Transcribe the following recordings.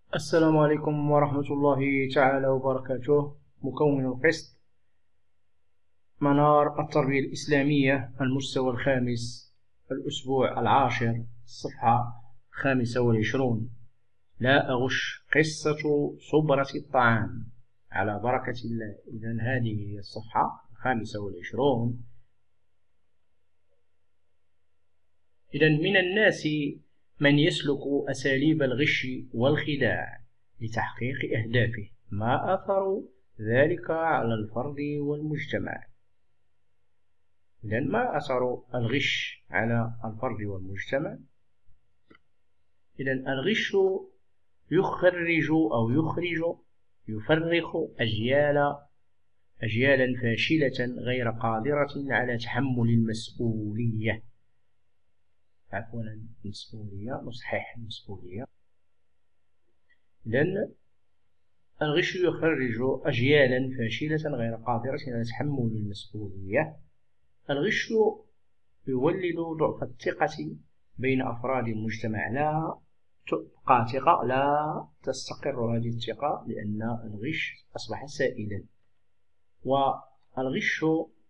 السلام عليكم ورحمة الله تعالى وبركاته. مكون القسط، منار التربية الإسلامية، المستوى الخامس، الأسبوع العاشر، الصفحة 25. لا أغش، قصة صبرة الطعام على بركة الله. إذن هذه هي الصفحة 25. إذن من الناس من يسلك أساليب الغش والخداع لتحقيق أهدافه. ما أثر ذلك على الفرد والمجتمع؟ إذن ما أثر الغش على الفرد والمجتمع؟ إذن الغش يفرخ أجيالا فاشلة غير قادرة على تحمل المسؤولية. نصحح المسؤولية. إذن الغش يخرج أجيالا فاشلة غير قادرة على تحمل المسؤولية. الغش يولد ضعف الثقة بين أفراد المجتمع. لا تبقى ثقة، لا تستقر هذه الثقة، لأن الغش أصبح سائلا. والغش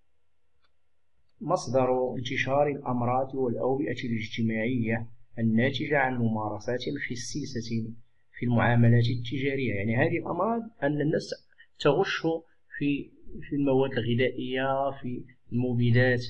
مصدر انتشار الأمراض والأوبئة الاجتماعية الناتجة عن ممارسات خسيسة في المعاملات التجارية. يعني هذه الأمراض أن الناس تغش في المواد الغذائية، في المبيدات،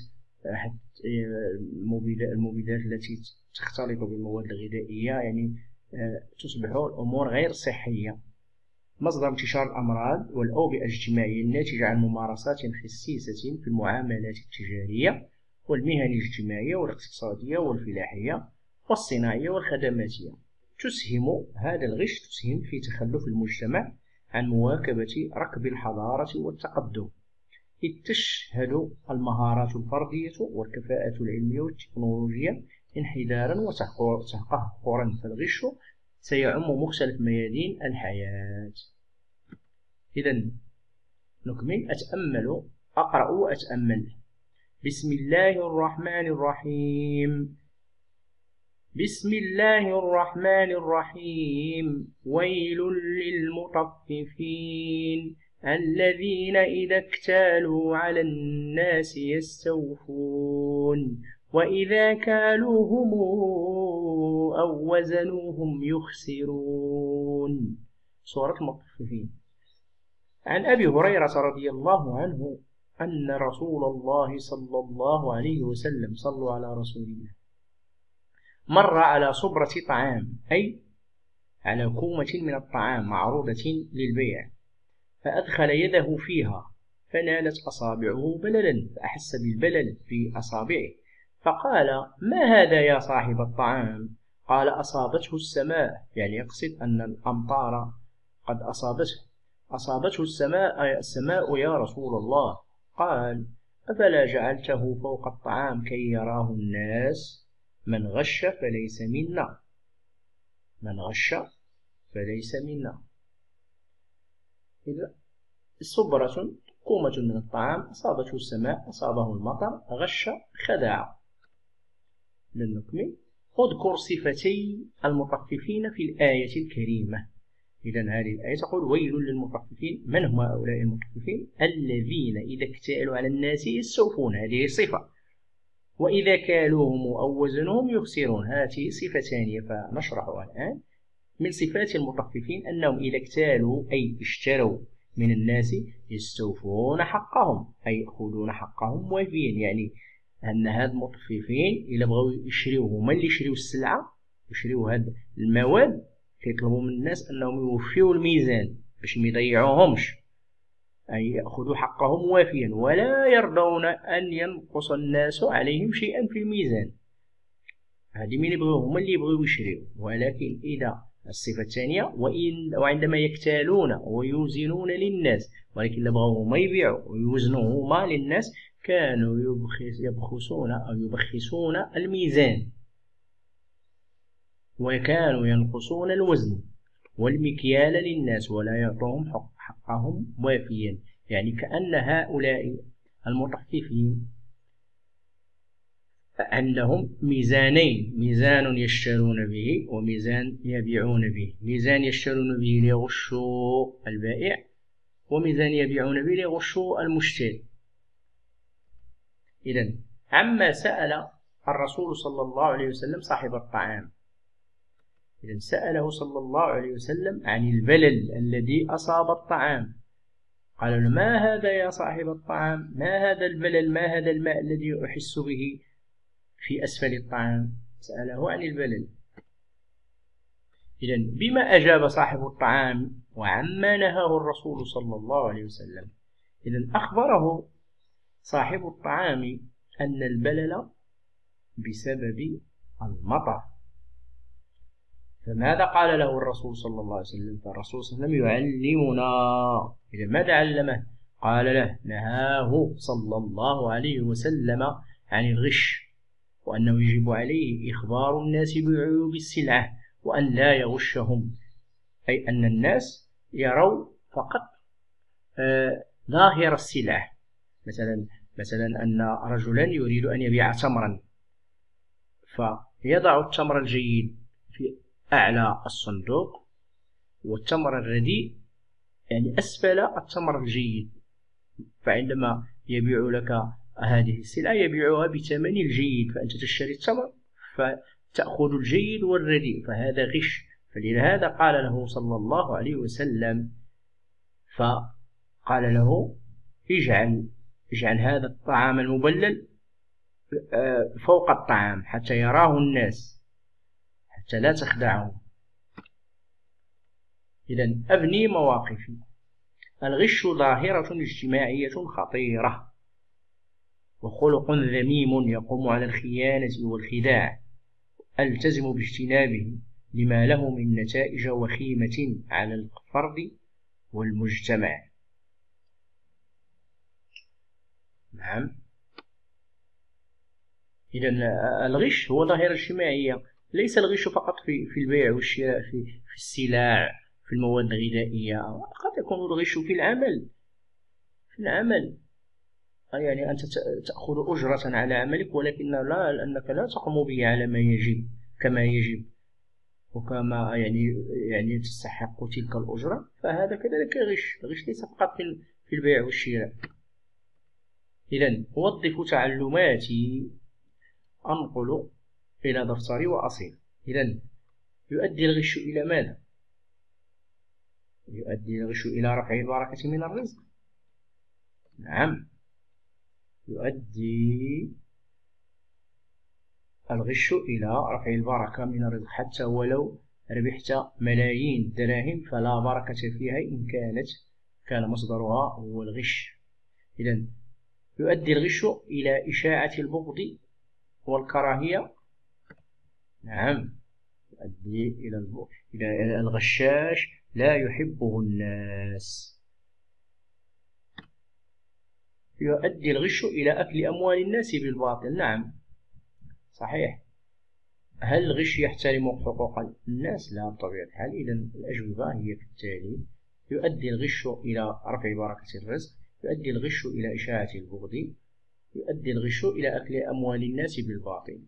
المبيدات التي تختلط بالمواد الغذائية، يعني تصبح الأمور غير صحية. مصدر انتشار الأمراض والأوبئة الاجتماعية الناتجة عن ممارسات خسيسة في المعاملات التجارية والمهن الاجتماعية والاقتصادية والفلاحية والصناعية والخدماتية. هذا الغش تسهم في تخلف المجتمع عن مواكبة ركب الحضارة والتقدم، إذ تشهد المهارات الفردية والكفاءة العلمية والتكنولوجية انحدارا وتقهقرا، فالغش سيعم مختلف ميادين الحياة. إذن نكمل. أقرأ وأتأمل. بسم الله الرحمن الرحيم. بسم الله الرحمن الرحيم. ويل للمطففين الذين إذا اكتالوا على الناس يستوفون وإذا كالوهم أو وزنوهم يخسرون. سورة المطففين. عن أبي هريرة رضي الله عنه أن رسول الله صلى الله عليه وسلم، صلوا على رسول الله، مر على صبرة طعام، أي على كومة من الطعام معروضة للبيع، فأدخل يده فيها فنالت أصابعه بللا، فأحس بالبلل في أصابعه، فقال: ما هذا يا صاحب الطعام؟ قال: أصابته السماء، يعني يقصد أن الأمطار قد أصابته السماء يا رسول الله. قال: أفلا جعلته فوق الطعام كي يراه الناس؟ من غش فليس منا. من غش فليس منا. إذا صبرة، كومة من الطعام، أصابته السماء، أصابه المطر، غش، خدع. لنكمل. اذكر صفتي المطففين في الآية الكريمة. إذن هذه الآية تقول: ويل للمطففين. من هم هؤلاء المطففين؟ الذين إذا اكتالوا على الناس يستوفون، هذه صفة، وإذا كالوهم أو وزنوهم يخسرون، هذه صفة ثانية فنشرحها الآن. من صفات المطففين أنهم إذا اكتالوا، أي اشتروا من الناس، يستوفون حقهم، أي يأخذون حقهم وافيا. يعني أن هاد المطففين إلا بغاو يشريو، هما اللي يشريو السلعة، يشريو هاد المواد، كيطلبوا من الناس أنهم يوفيوا الميزان باش ميضيعوهمش، أي يأخذوا حقهم وافيا، ولا يرضون أن ينقص الناس عليهم شيئا في الميزان. هذه من يبغوا، هما اللي يبغوا يشريو. ولكن إذا الصفة الثانية، وعندما يكتالون ويوزنون للناس، ولكن لبغوا هما يبيعوا ويوزنوا هما للناس، كانوا يبخسون أو يبخسون الميزان، وكانوا ينقصون الوزن والمكيال للناس، ولا يعطوهم حقهم وافيا. يعني كأن هؤلاء المطففين عندهم ميزانين، ميزان يشترون به وميزان يبيعون به. ميزان يشترون به ليغشوا البائع، وميزان يبيعون به ليغشوا المشتري. إذن عما سأل الرسول صلى الله عليه وسلم صاحب الطعام، إذن سأله صلى الله عليه وسلم عن البلل الذي أصاب الطعام. قال له: ما هذا يا صاحب الطعام؟ ما هذا البلل؟ ما هذا الماء الذي أحس به في أسفل الطعام؟ سأله عن البلل. إذن بما أجاب صاحب الطعام وعما نهاه الرسول صلى الله عليه وسلم؟ إذن أخبره صاحب الطعام أن البلل بسبب المطر. فماذا قال له الرسول صلى الله عليه وسلم؟ فالرسول صلى الله عليه وسلم يعلمنا. إذا ماذا علمه؟ قال له: نهاه صلى الله عليه وسلم عن الغش، وأنه يجب عليه إخبار الناس بعيوب السلعة وأن لا يغشهم، أي أن الناس يروا فقط ظاهر السلعة. مثلا أن رجلا يريد أن يبيع تمرا، فيضع التمر الجيد في أعلى الصندوق، والتمر الرديء يعني أسفل التمر الجيد. فعندما يبيع لك هذه السلعة يبيعها بثمن الجيد، فأنت تشتري التمر فتأخذ الجيد والرديء، فهذا غش. فلهذا قال له صلى الله عليه وسلم، فقال له: اجعل هذا الطعام المبلل فوق الطعام حتى يراه الناس، حتى لا تخدعهم. إذن أبني مواقفي. الغش ظاهرة اجتماعية خطيرة وخلق ذميم يقوم على الخيانة والخداع، ألتزم باجتنابه لما له من نتائج وخيمة على الفرد والمجتمع. نعم. إذن الغش هو ظاهرة اجتماعية، ليس الغش فقط في البيع والشراء، في السلع، في المواد الغذائية. قد يكون الغش في العمل. يعني أنت تأخذ أجرة على عملك، ولكن أنك لا تقوم به على ما يجب كما يجب وكما يعني تستحق تلك الأجرة، فهذا كذلك غش. الغش ليس فقط في البيع والشراء. إذن أوظف تعلماتي أنقل إلى دفتري وأصل. إذن يؤدي الغش إلى ماذا؟ يؤدي الغش إلى رفع البركة من الرزق. نعم، يؤدي الغش إلى رفع البركة من الرزق، حتى ولو ربحت ملايين الدراهم فلا بركة فيها إن كان مصدرها هو الغش. إذن يؤدي الغش إلى إشاعة البغض والكراهية. نعم، يؤدي إلى الغشاش لا يحبه الناس. يؤدي الغش إلى أكل أموال الناس بالباطل. نعم صحيح. هل الغش يحترم حقوق الناس؟ لا بطبيعة الحال. إذن الأجوبة هي كالتالي: يؤدي الغش إلى رفع بركة الرزق، يؤدي الغش إلى إشاعة البغض، يؤدي الغش إلى أكل أموال الناس بالباطل.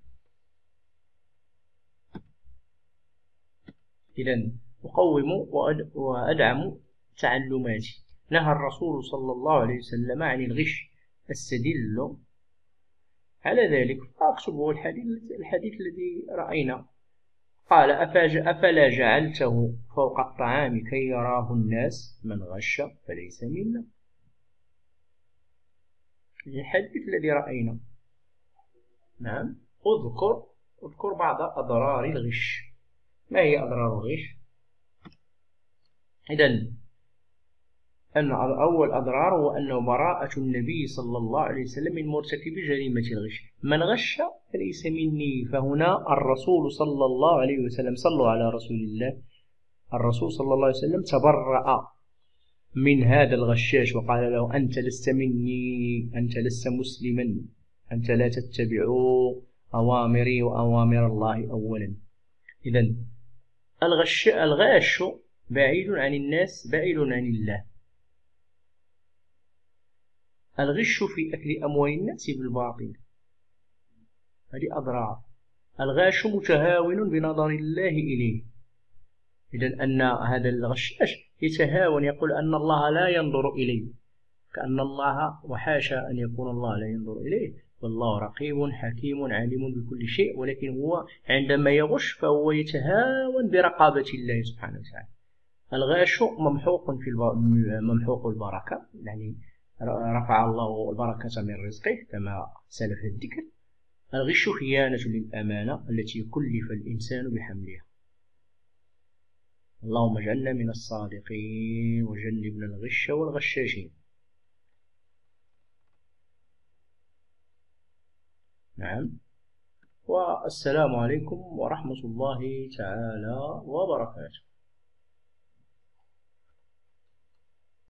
إذن أقوم وأدعم تعلماتي. نهى الرسول صلى الله عليه وسلم عن الغش، أستدل على ذلك فأكتبه الحديث الذي رأينا. قال: أفلا جعلته فوق الطعام كي يراه الناس؟ من غش فليس منا. الحديث الذي رأينا. نعم. أذكر بعض أضرار الغش. ما هي أضرار الغش؟ إذن أن أول أضرار هو أنه براءة النبي صلى الله عليه وسلم من مرتكب جريمة الغش. من غش فليس مني. فهنا الرسول صلى الله عليه وسلم، صلوا على رسول الله، الرسول صلى الله عليه وسلم تبرأ من هذا الغشاش وقال له: أنت لست مني، أنت لست مسلما، أنت لا تتبع أوامري وأوامر الله أولا. إذن الغاش بعيد عن الناس، بعيد عن الله. الغش في أكل أموال الناس بالباطل. هذه أضرار. الغاش متهاون بنظر الله إليه، إذن أن هذا الغشاش يتهاون، يقول أن الله لا ينظر إليه، كأن الله، وحاشا أن يكون الله لا ينظر إليه، والله رقيب حكيم عليم بكل شيء، ولكن هو عندما يغش فهو يتهاون برقابة الله سبحانه وتعالى. الغاش ممحوق ممحوق البركة، يعني رفع الله البركة من رزقه كما سلف الذكر. الغش خيانة للأمانة التي كلف الإنسان بحملها. اللهم اجعلنا من الصادقين وجنبنا الغش والغشاشين. نعم. والسلام عليكم ورحمة الله تعالى وبركاته.